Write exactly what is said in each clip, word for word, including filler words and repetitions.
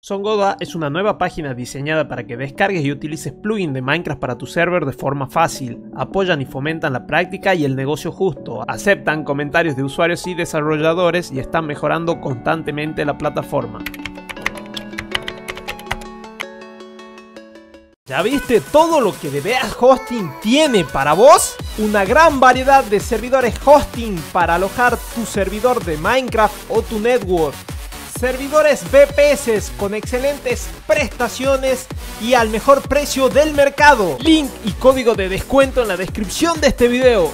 Songoda es una nueva página diseñada para que descargues y utilices plugins de Minecraft para tu server de forma fácil. Apoyan y fomentan la práctica y el negocio justo. Aceptan comentarios de usuarios y desarrolladores y están mejorando constantemente la plataforma. ¿Ya viste todo lo que DBA Hosting tiene para vos? Una gran variedad de servidores hosting para alojar tu servidor de Minecraft o tu network. Servidores V P S con excelentes prestaciones y al mejor precio del mercado. Link y código de descuento en la descripción de este video.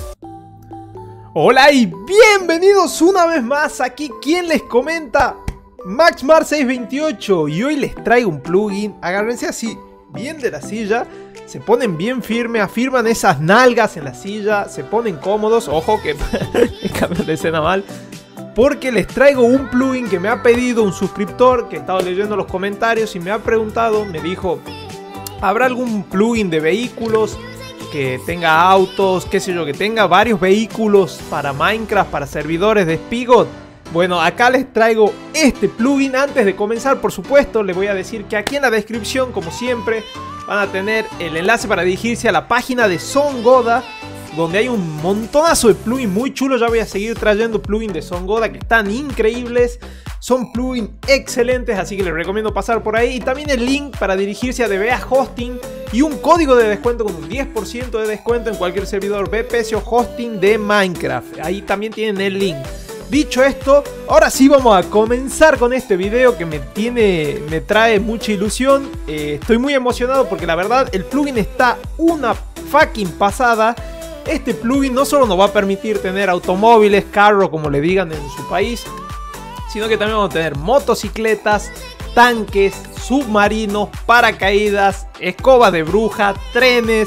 Hola y bienvenidos una vez más. Aquí quien les comenta, Maxmar seiscientos veintiocho, y hoy les traigo un plugin. Agárrense así bien de la silla, se ponen bien firme, afirman esas nalgas en la silla, se ponen cómodos. Ojo que cambio de escena mal, porque les traigo un plugin que me ha pedido un suscriptor que he estado leyendo los comentarios y me ha preguntado, me dijo, ¿habrá algún plugin de vehículos que tenga autos, qué sé yo, que tenga varios vehículos para Minecraft, para servidores de Spigot? Bueno, acá les traigo este plugin. Antes de comenzar, por supuesto, les voy a decir que aquí en la descripción, como siempre, van a tener el enlace para dirigirse a la página de Songoda, donde hay un montonazo de plugins muy chulos. Ya voy a seguir trayendo plugins de Songoda que están increíbles. Son plugins excelentes, así que les recomiendo pasar por ahí. Y también el link para dirigirse a DBA Hosting y un código de descuento con un diez por ciento de descuento en cualquier servidor V P S o hosting de Minecraft. Ahí también tienen el link. Dicho esto, ahora sí vamos a comenzar con este video que me tiene, me trae mucha ilusión. Eh, estoy muy emocionado porque la verdad el plugin está una fucking pasada. Este plugin no solo nos va a permitir tener automóviles, carro, como le digan en su país, sino que también vamos a tener motocicletas, tanques, submarinos, paracaídas, escobas de bruja, trenes.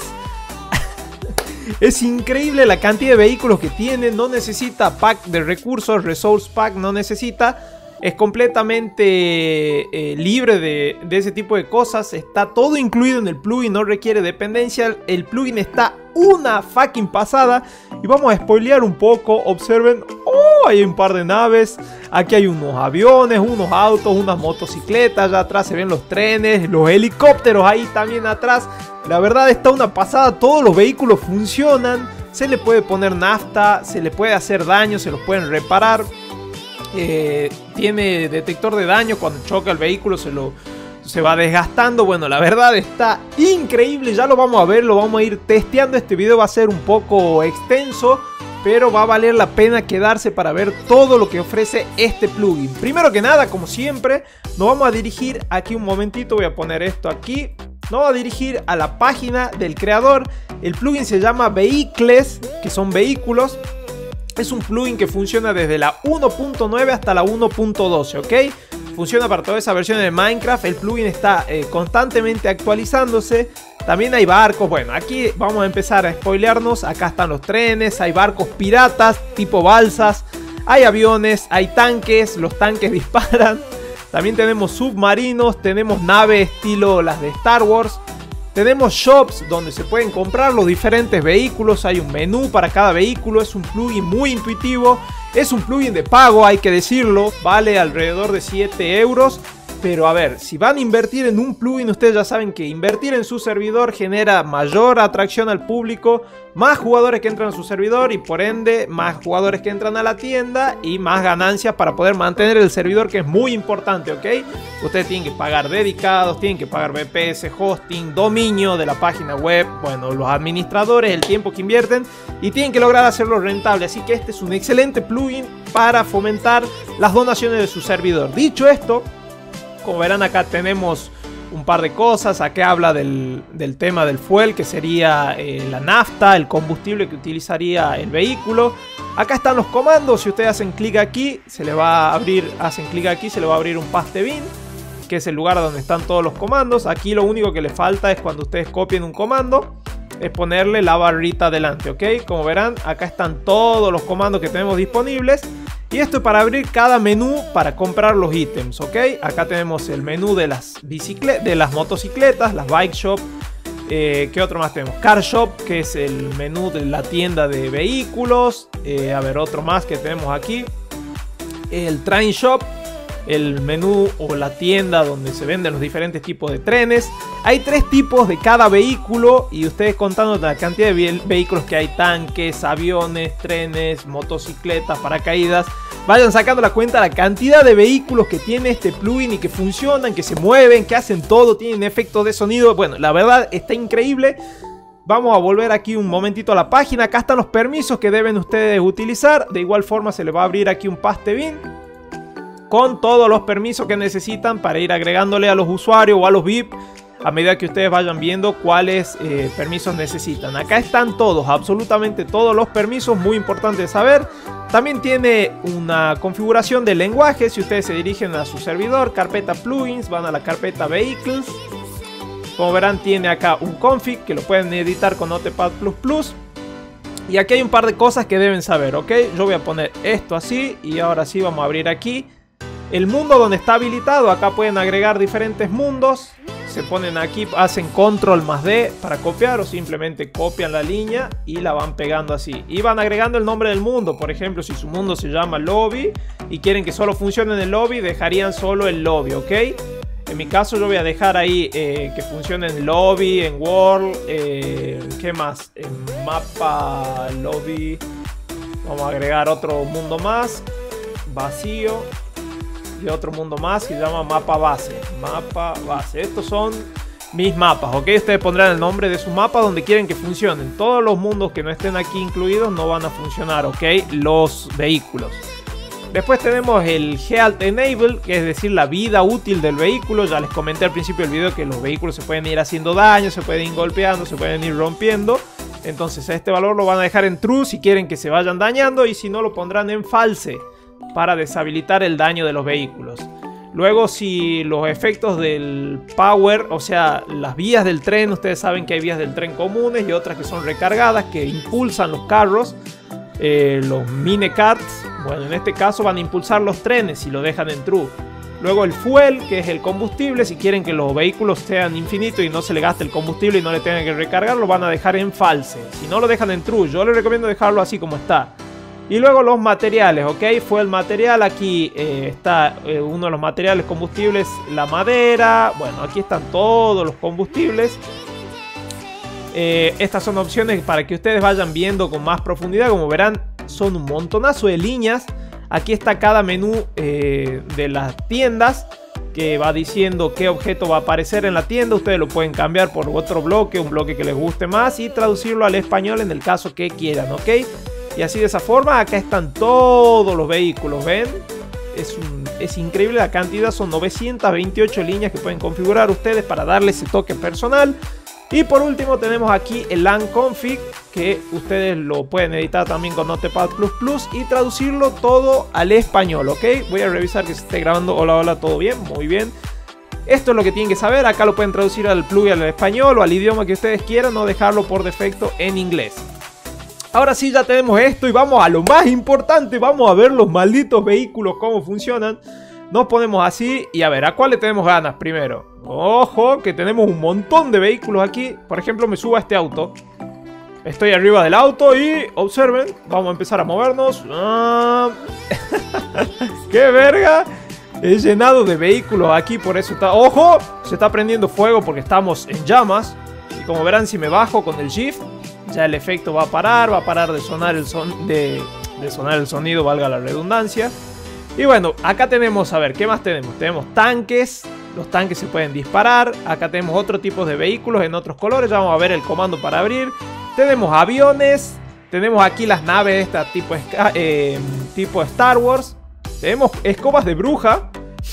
Es increíble la cantidad de vehículos que tiene. No necesita pack de recursos, resource pack no necesita. Es completamente eh, libre de, de ese tipo de cosas. Está todo incluido en el plugin, no requiere dependencia. El plugin está una fucking pasada. Y vamos a spoilear un poco. Observen, oh, hay un par de naves. Aquí hay unos aviones, unos autos, unas motocicletas. Allá atrás se ven los trenes, los helicópteros ahí también atrás. La verdad está una pasada, todos los vehículos funcionan. Se le puede poner nafta, se le puede hacer daño, se los pueden reparar. Eh, tiene detector de daño, cuando choca el vehículo se lo se va desgastando. Bueno, la verdad está increíble, ya lo vamos a ver, lo vamos a ir testeando. Este video va a ser un poco extenso, pero va a valer la pena quedarse para ver todo lo que ofrece este plugin. Primero que nada, como siempre, nos vamos a dirigir aquí un momentito, voy a poner esto aquí. Nos vamos a dirigir a la página del creador. El plugin se llama Vehicles, que son vehículos. Es un plugin que funciona desde la uno punto nueve hasta la uno punto doce, ¿ok? Funciona para todas esas versiones de Minecraft. El plugin está eh, constantemente actualizándose. También hay barcos. Bueno, aquí vamos a empezar a spoilearnos. Acá están los trenes, hay barcos piratas tipo balsas, hay aviones, hay tanques, los tanques disparan. También tenemos submarinos, tenemos naves estilo las de Star Wars. Tenemos shops donde se pueden comprar los diferentes vehículos. Hay un menú para cada vehículo. Es un plugin muy intuitivo. Es un plugin de pago, hay que decirlo. Vale alrededor de siete euros. Pero a ver, si van a invertir en un plugin, ustedes ya saben que invertir en su servidor genera mayor atracción al público, más jugadores que entran a su servidor y por ende más jugadores que entran a la tienda y más ganancias para poder mantener el servidor, que es muy importante, ¿ok? Ustedes tienen que pagar dedicados, tienen que pagar V P S, hosting, dominio de la página web, bueno, los administradores, el tiempo que invierten y tienen que lograr hacerlo rentable. Así que este es un excelente plugin para fomentar las donaciones de su servidor. Dicho esto, como verán, acá tenemos un par de cosas. Acá habla del, del tema del fuel, que sería eh, la nafta, el combustible que utilizaría el vehículo. Acá están los comandos. Si ustedes hacen clic aquí, se les va a abrir, hacen clic aquí, se les va a abrir un paste bin, que es el lugar donde están todos los comandos. Aquí lo único que les falta es cuando ustedes copien un comando, es ponerle la barrita adelante, ¿ok? Como verán, acá están todos los comandos que tenemos disponibles. Y esto es para abrir cada menú para comprar los ítems, ¿ok? Acá tenemos el menú de las, de las motocicletas, las bike shop. Eh, ¿Qué otro más tenemos? Car shop, que es el menú de la tienda de vehículos. Eh, a ver, otro más que tenemos aquí. El train shop. el menú o la tienda donde se venden los diferentes tipos de trenes. Hay tres tipos de cada vehículo y ustedes contando la cantidad de ve vehículos que hay, tanques, aviones, trenes, motocicletas, paracaídas, vayan sacando la cuenta la cantidad de vehículos que tiene este plugin y que funcionan, que se mueven, que hacen todo, tienen efectos de sonido. Bueno, la verdad está increíble. Vamos a volver aquí un momentito a la página. Acá están los permisos que deben ustedes utilizar. De igual forma se les va a abrir aquí un paste bin con todos los permisos que necesitan para ir agregándole a los usuarios o a los V I P a medida que ustedes vayan viendo cuáles eh, permisos necesitan. Acá están todos, absolutamente todos los permisos, muy importante de saber. También tiene una configuración de lenguaje. Si ustedes se dirigen a su servidor, carpeta plugins, van a la carpeta vehicles. Como verán, tiene acá un config que lo pueden editar con Notepad plus plus. Y aquí hay un par de cosas que deben saber, ¿ok? Yo voy a poner esto así y ahora sí vamos a abrir aquí el mundo donde está habilitado. Acá pueden agregar diferentes mundos. Se ponen aquí, hacen control más D para copiar o simplemente copian la línea y la van pegando así. Y van agregando el nombre del mundo. Por ejemplo, si su mundo se llama lobby y quieren que solo funcione en el lobby, dejarían solo el lobby, ¿ok? En mi caso yo voy a dejar ahí eh, que funcione en lobby, en world, eh, ¿qué más? En mapa, lobby. Vamos a agregar otro mundo más, vacío. Y otro mundo más que se llama mapa base. Mapa base. Estos son mis mapas, ¿ok? Ustedes pondrán el nombre de su mapa donde quieren que funcionen. Todos los mundos que no estén aquí incluidos no van a funcionar, ¿ok? Los vehículos. Después tenemos el Health Enable, que es decir, la vida útil del vehículo. Ya les comenté al principio del video que los vehículos se pueden ir haciendo daño, se pueden ir golpeando, se pueden ir rompiendo. Entonces a este valor lo van a dejar en True si quieren que se vayan dañando, y si no lo pondrán en False para deshabilitar el daño de los vehículos. Luego, si los efectos del power, o sea, las vías del tren, ustedes saben que hay vías del tren comunes y otras que son recargadas, que impulsan los carros, eh, los minecarts. Bueno, en este caso van a impulsar los trenes si lo dejan en True. Luego el fuel, que es el combustible. Si quieren que los vehículos sean infinitos y no se le gaste el combustible y no le tengan que recargar, lo van a dejar en False. Si no lo dejan en True, yo les recomiendo dejarlo así como está. Y luego los materiales, ¿ok? Fue el material, aquí eh, está eh, uno de los materiales combustibles, la madera. Bueno, aquí están todos los combustibles. Eh, estas son opciones para que ustedes vayan viendo con más profundidad. Como verán, son un montonazo de líneas. Aquí está cada menú eh, de las tiendas, que va diciendo qué objeto va a aparecer en la tienda. Ustedes lo pueden cambiar por otro bloque, un bloque que les guste más, y traducirlo al español en el caso que quieran, ¿ok? Y así, de esa forma, acá están todos los vehículos, ¿ven? Es, un, es increíble la cantidad, son novecientas veintiocho líneas que pueden configurar ustedes para darle ese toque personal. Y por último tenemos aquí el LAN config, que ustedes lo pueden editar también con Notepad plus plus y traducirlo todo al español, ¿ok? Voy a revisar que se esté grabando. Hola, hola, ¿todo bien? Muy bien. Esto es lo que tienen que saber. Acá lo pueden traducir al plugin al español o al idioma que ustedes quieran, o dejarlo por defecto en inglés. Ahora sí, ya tenemos esto y vamos a lo más importante. Vamos a ver los malditos vehículos, cómo funcionan. Nos ponemos así y a ver, ¿a cuál le tenemos ganas primero? Ojo, que tenemos un montón de vehículos aquí. Por ejemplo, me subo a este auto. Estoy arriba del auto y observen, vamos a empezar a movernos. Ah. ¡Qué verga! He llenado de vehículos aquí, por eso está... ¡Ojo! Se está prendiendo fuego porque estamos en llamas. Y como verán, si me bajo con el Shift, ya el efecto va a parar, va a parar de sonar el, son de, de sonar el sonido, valga la redundancia. Y bueno, acá tenemos, a ver, ¿qué más tenemos? Tenemos tanques, los tanques se pueden disparar. Acá tenemos otro tipo de vehículos en otros colores, ya vamos a ver el comando para abrir. Tenemos aviones, tenemos aquí las naves esta tipo, eh, tipo Star Wars. Tenemos escobas de bruja.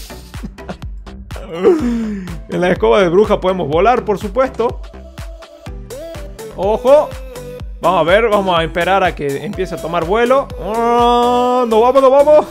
En la escoba de bruja podemos volar, por supuesto. Ojo. Vamos a ver, vamos a esperar a que empiece a tomar vuelo. ¡Oh, no vamos, no vamos!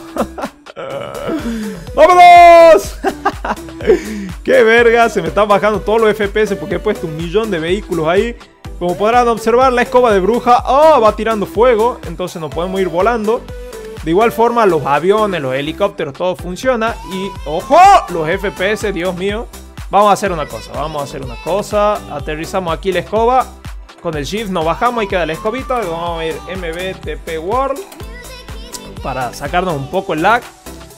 ¡Vámonos! ¡Qué verga! Se me están bajando todos los F P S porque he puesto un millón de vehículos ahí. Como podrán observar, la escoba de bruja oh, va tirando fuego, entonces no podemos ir volando. De igual forma, los aviones, los helicópteros, todo funciona. Y ¡ojo! Los F P S, Dios mío. Vamos a hacer una cosa, vamos a hacer una cosa. Aterrizamos aquí la escoba. Con el Shift nos bajamos y queda la escobita. Vamos a ir M B T P World para sacarnos un poco el lag.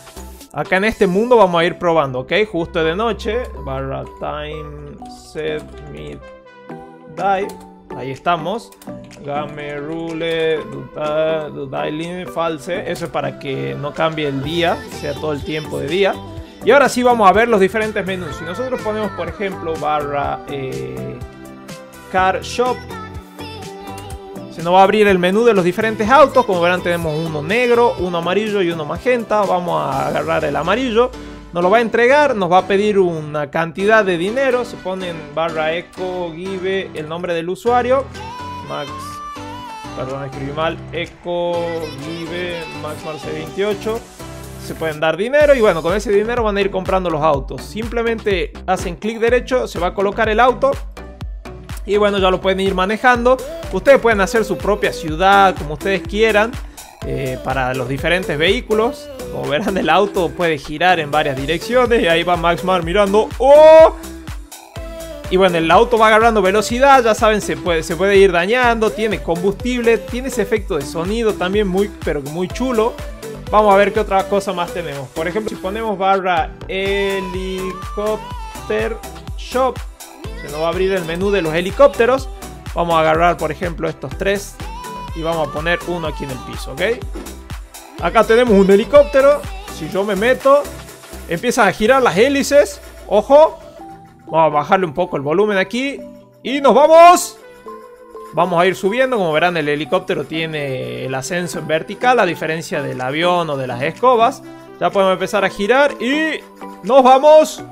Acá en este mundo vamos a ir probando, ¿ok? Justo de noche. Barra time set mid die. Ahí estamos. Game rule die limit false. Eso es para que no cambie el día, sea todo el tiempo de día. Y ahora sí vamos a ver los diferentes menús. Si nosotros ponemos, por ejemplo, barra eh, car shop, se nos va a abrir el menú de los diferentes autos. Como verán, tenemos uno negro, uno amarillo y uno magenta. Vamos a agarrar el amarillo. Nos lo va a entregar, nos va a pedir una cantidad de dinero. Se ponen barra eco give el nombre del usuario. Max, perdón, escribí mal. Eco give Max Marce veintiocho. Se pueden dar dinero y bueno, con ese dinero van a ir comprando los autos. Simplemente hacen clic derecho, se va a colocar el auto. Y bueno, ya lo pueden ir manejando. Ustedes pueden hacer su propia ciudad como ustedes quieran. Eh, para los diferentes vehículos. Como verán, el auto puede girar en varias direcciones. Y ahí va Maxmar mirando. ¡Oh! Y bueno, el auto va agarrando velocidad. Ya saben, se puede, se puede ir dañando. Tiene combustible. Tiene ese efecto de sonido también muy, pero muy chulo. Vamos a ver qué otra cosa más tenemos. Por ejemplo, si ponemos barra helicóptero shop, se nos va a abrir el menú de los helicópteros. Vamos a agarrar, por ejemplo, estos tres. Y vamos a poner uno aquí en el piso, ¿ok? Acá tenemos un helicóptero. Si yo me meto, empiezan a girar las hélices. ¡Ojo! Vamos a bajarle un poco el volumen aquí. ¡Y nos vamos! Vamos a ir subiendo. Como verán, el helicóptero tiene el ascenso en vertical, a diferencia del avión o de las escobas. Ya podemos empezar a girar y... ¡nos vamos!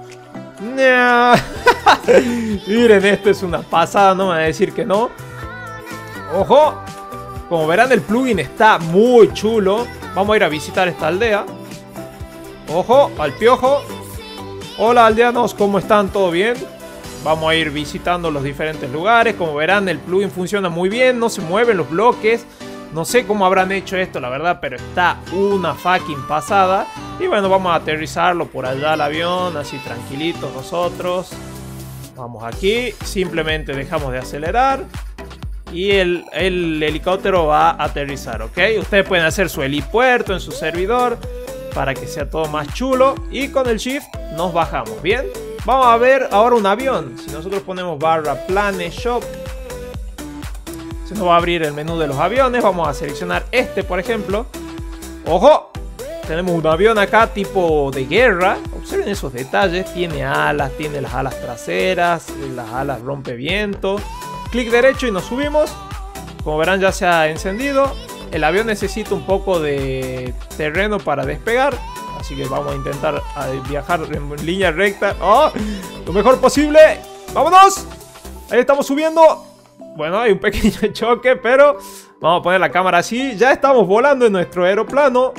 Miren, esto es una pasada, no me van a decir que no. ¡Ojo! Como verán, el plugin está muy chulo. Vamos a ir a visitar esta aldea. Ojo, al piojo. Hola, aldeanos, ¿cómo están? ¿Todo bien? Vamos a ir visitando los diferentes lugares. Como verán, el plugin funciona muy bien. No se mueven los bloques. No sé cómo habrán hecho esto, la verdad, pero está una fucking pasada. Y bueno, vamos a aterrizarlo por allá al avión, así tranquilitos nosotros. Vamos aquí. Simplemente dejamos de acelerar. Y el, el helicóptero va a aterrizar, ¿ok? Ustedes pueden hacer su helipuerto en su servidor para que sea todo más chulo. Y con el shift nos bajamos, ¿bien? Vamos a ver ahora un avión. Si nosotros ponemos barra plane shop, se nos va a abrir el menú de los aviones. Vamos a seleccionar este, por ejemplo. ¡Ojo! Tenemos un avión acá tipo de guerra. Observen esos detalles. Tiene alas, tiene las alas traseras, las alas rompeviento. Clic derecho y nos subimos. Como verán, ya se ha encendido. El avión necesita un poco de terreno para despegar, así que vamos a intentar viajar en línea recta. ¡Oh! Lo mejor posible. ¡Vámonos! Ahí estamos subiendo. Bueno, hay un pequeño choque, pero vamos a poner la cámara así. Ya estamos volando en nuestro aeroplano.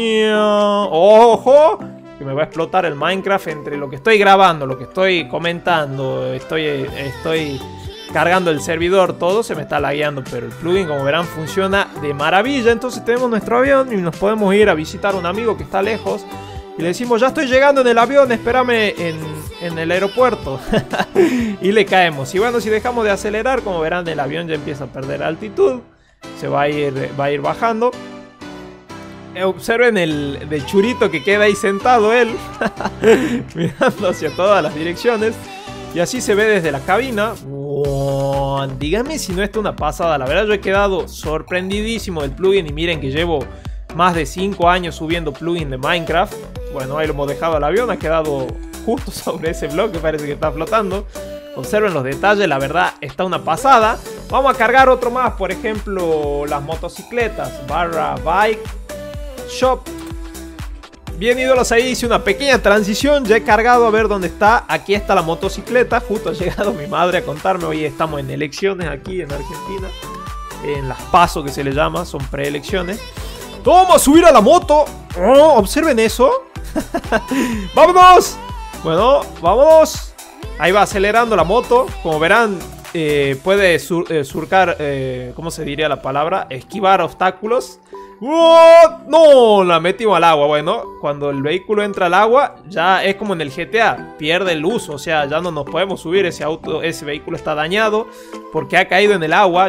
¡Ojo! Que me va a explotar el Minecraft entre lo que estoy grabando, lo que estoy comentando. Estoy... estoy cargando el servidor, todo se me está lagueando, pero el plugin, como verán, funciona de maravilla. Entonces tenemos nuestro avión y nos podemos ir a visitar a un amigo que está lejos y le decimos: ya estoy llegando en el avión, espérame en, en el aeropuerto. Y le caemos. Y bueno, si dejamos de acelerar, como verán, el avión ya empieza a perder altitud, se va a ir, va a ir bajando. Observen el de churito que queda ahí sentado él, mirando hacia todas las direcciones. Y así se ve desde la cabina. Wow, díganme si no está una pasada. La verdad, yo he quedado sorprendidísimo del plugin. Y miren que llevo más de cinco años subiendo plugin de Minecraft. Bueno, ahí lo hemos dejado al avión. Ha quedado justo sobre ese bloque, parece que está flotando. Observen los detalles, la verdad está una pasada. Vamos a cargar otro más, por ejemplo, las motocicletas. Barra bike shop. Bien, ídolos, ahí hice una pequeña transición. Ya he cargado, a ver dónde está. Aquí está la motocicleta. Justo ha llegado mi madre a contarme: hoy estamos en elecciones aquí en Argentina, en las PASO que se le llama, son preelecciones. ¡Vamos a subir a la moto! Oh, observen eso. ¡Vámonos! Bueno, vámonos. Ahí va acelerando la moto. Como verán, eh, puede sur, eh, surcar, eh, ¿cómo se diría la palabra? Esquivar obstáculos. ¡Oh! No, la metimos al agua. Bueno, cuando el vehículo entra al agua, ya es como en el G T A, pierde el uso, o sea, ya no nos podemos subir. Ese auto, ese vehículo está dañado porque ha caído en el agua.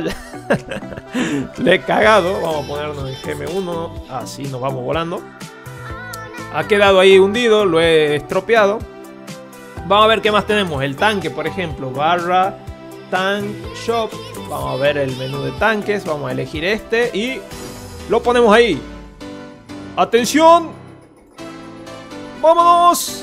Le he cagado. Vamos a ponernos en G M uno, así nos vamos volando. ha quedado ahí hundido, lo he estropeado. Vamos a ver qué más tenemos. El tanque, por ejemplo, barra tank shop. Vamos a ver el menú de tanques. Vamos a elegir este y lo ponemos ahí. ¡Atención! ¡Vámonos!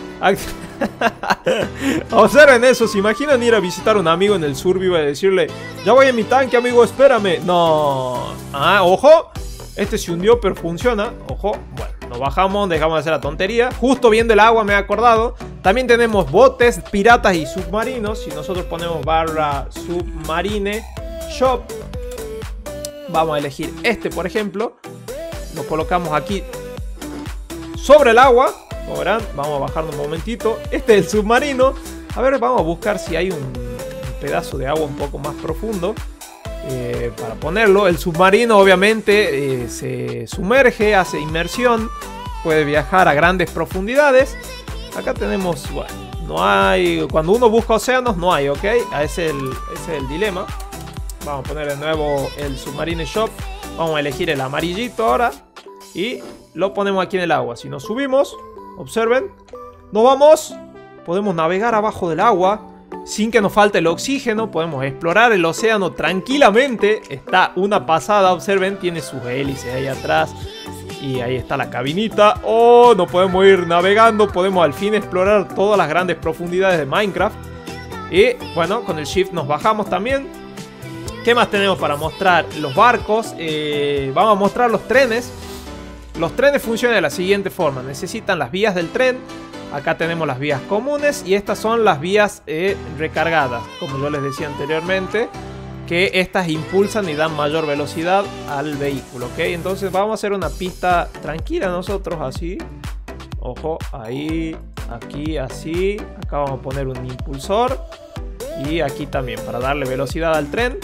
Observen eso. ¿Se imaginan ir a visitar a un amigo en el survival y decirle: ya voy en mi tanque, amigo, espérame? No. Ah, ojo. Este se hundió, pero funciona. Ojo. Bueno, nos bajamos, dejamos de hacer la tontería. Justo viendo el agua me he acordado. También tenemos botes, piratas y submarinos. Si nosotros ponemos barra submarine shop, vamos a elegir este, por ejemplo. Lo colocamos aquí sobre el agua. Como verán, vamos a bajarnos un momentito. Este es el submarino. A ver, vamos a buscar si hay un, un pedazo de agua un poco más profundo eh, para ponerlo. El submarino obviamente eh, se sumerge, hace inmersión, puede viajar a grandes profundidades. Acá tenemos, bueno, no hay, cuando uno busca océanos no hay, ¿ok? Ese es el, ese es el dilema. Vamos a poner de nuevo el submarine shop. Vamos a elegir el amarillito ahora y lo ponemos aquí en el agua. Si nos subimos, observen, nos vamos, podemos navegar abajo del agua sin que nos falte el oxígeno, podemos explorar el océano tranquilamente. Está una pasada, observen, tiene sus hélices ahí atrás y ahí está la cabinita. Oh, no podemos ir navegando, podemos al fin explorar todas las grandes profundidades de Minecraft. Y bueno, con el shift nos bajamos también. ¿Qué más tenemos para mostrar? Los barcos, eh, vamos a mostrar los trenes. Los trenes funcionan de la siguiente forma. Necesitan las vías del tren. Acá tenemos las vías comunes y estas son las vías eh, recargadas, como yo les decía anteriormente, que estas impulsan y dan mayor velocidad al vehículo, ¿ok? Entonces vamos a hacer una pista tranquila nosotros, así. Ojo, ahí, aquí, así. Acá vamos a poner un impulsor y aquí también para darle velocidad al tren.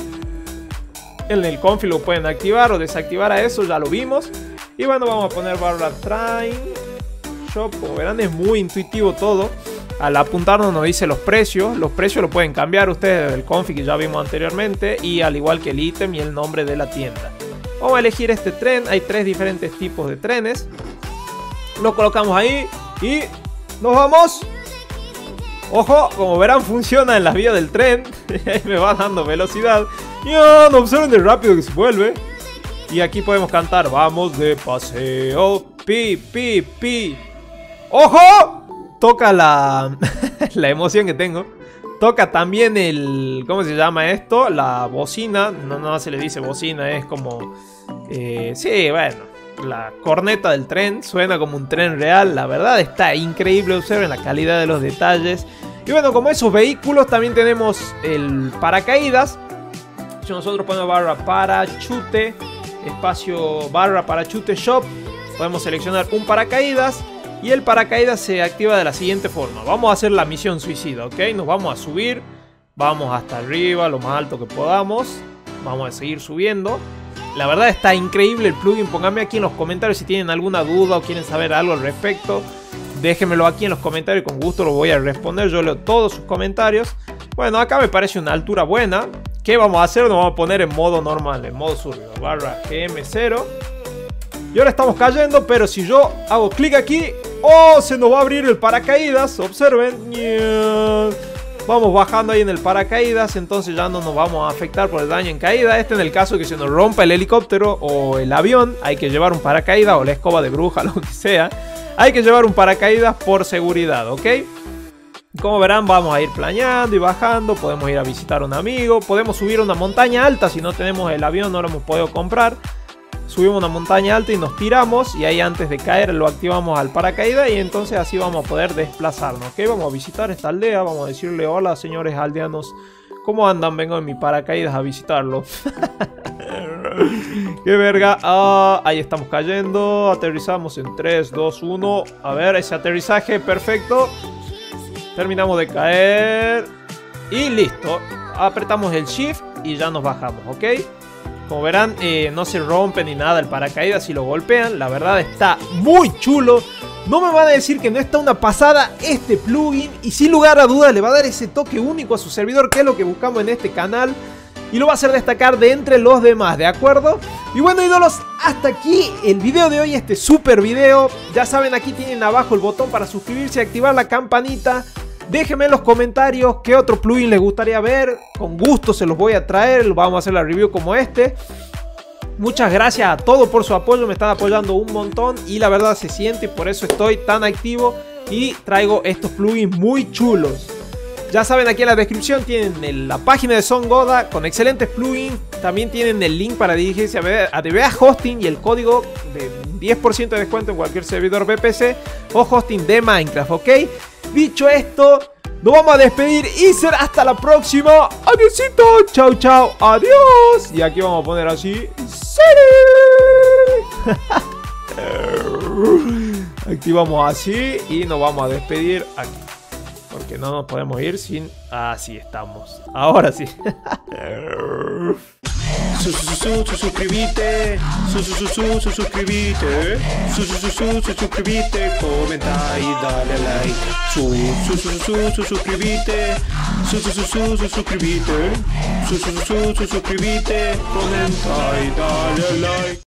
En el config lo pueden activar o desactivar a eso, ya lo vimos. Y bueno, vamos a poner barra train shop. Como verán, es muy intuitivo todo. Al apuntarnos nos dice los precios. Los precios lo pueden cambiar ustedes desde el config que ya vimos anteriormente. Y al igual que el ítem y el nombre de la tienda. Vamos a elegir este tren. Hay tres diferentes tipos de trenes. Lo colocamos ahí y nos vamos. Ojo, como verán, funciona en las vías del tren. Me va dando velocidad. Y oh, no observen de rápido que se vuelve. Y aquí podemos cantar: vamos de paseo, pi, pi, pi. ¡Ojo! Toca la, la emoción que tengo. Toca también el, ¿cómo se llama esto? La bocina. No, no se le dice bocina, es como eh, sí, bueno, la corneta del tren. Suena como un tren real. La verdad está increíble, observen la calidad de los detalles. Y bueno, como esos vehículos también tenemos el paracaídas. Si nosotros ponemos barra parachute, espacio barra parachute shop, podemos seleccionar un paracaídas y el paracaídas se activa de la siguiente forma. Vamos a hacer la misión suicida, ¿ok? Nos vamos a subir, vamos hasta arriba, lo más alto que podamos. Vamos a seguir subiendo. La verdad está increíble el plugin. Pónganme aquí en los comentarios si tienen alguna duda o quieren saber algo al respecto. Déjenmelo aquí en los comentarios, con gusto lo voy a responder. Yo leo todos sus comentarios. Bueno, acá me parece una altura buena. ¿Qué vamos a hacer? Nos vamos a poner en modo normal, en modo survival, barra G M cero. Y ahora estamos cayendo, pero si yo hago clic aquí, ¡oh! Se nos va a abrir el paracaídas, observen. Vamos bajando ahí en el paracaídas, entonces ya no nos vamos a afectar por el daño en caída. Este en el caso que se nos rompa el helicóptero o el avión, hay que llevar un paracaídas o la escoba de bruja, lo que sea. Hay que llevar un paracaídas por seguridad, ¿ok? Como verán, vamos a ir planeando y bajando. Podemos ir a visitar a un amigo. Podemos subir una montaña alta. Si no tenemos el avión, no lo hemos podido comprar. Subimos una montaña alta y nos tiramos. Y ahí antes de caer lo activamos al paracaídas. Y entonces así vamos a poder desplazarnos, ¿ok? Vamos a visitar esta aldea. Vamos a decirle: hola, señores aldeanos, ¿cómo andan? Vengo en mi paracaídas a visitarlo. ¡Qué verga! Ah, ahí estamos cayendo. Aterrizamos en tres, dos, uno. A ver, ese aterrizaje perfecto. Terminamos de caer. Y listo. Apretamos el shift y ya nos bajamos, ¿ok? Como verán, eh, no se rompe ni nada el paracaídas si lo golpean. La verdad está muy chulo. No me van a decir que no está una pasada este plugin. Y sin lugar a dudas le va a dar ese toque único a su servidor, que es lo que buscamos en este canal. y lo va a hacer destacar de entre los demás, ¿de acuerdo? Y bueno, ídolos, hasta aquí el video de hoy, este super video. Ya saben, aquí tienen abajo el botón para suscribirse y activar la campanita. Déjenme en los comentarios qué otro plugin les gustaría ver. Con gusto se los voy a traer, vamos a hacer la review como este. Muchas gracias a todos por su apoyo, me están apoyando un montón y la verdad se siente, y por eso estoy tan activo y traigo estos plugins muy chulos. Ya saben, aquí en la descripción tienen la página de SonGoda con excelentes plugins. También tienen el link para dirigirse a D B A Hosting y el código de diez por ciento de descuento en cualquier servidor V P C o hosting de Minecraft, ¿ok? Dicho esto, nos vamos a despedir y será hasta la próxima. Adiósito, chau chau, adiós. Y aquí vamos a poner así. Activamos así y nos vamos a despedir aquí. Porque no nos podemos ir sin... Así estamos. Ahora sí. Su, su, su, su, suscribite. Su, su, su, su, su, suscribite. Su, su, su, su, su, suscribite. Comenta y dale like. Su, su, su, su, su, suscribite. Su, su, su, su, su, suscribite. Su, su, su, su, suscribite. Comenta y dale like.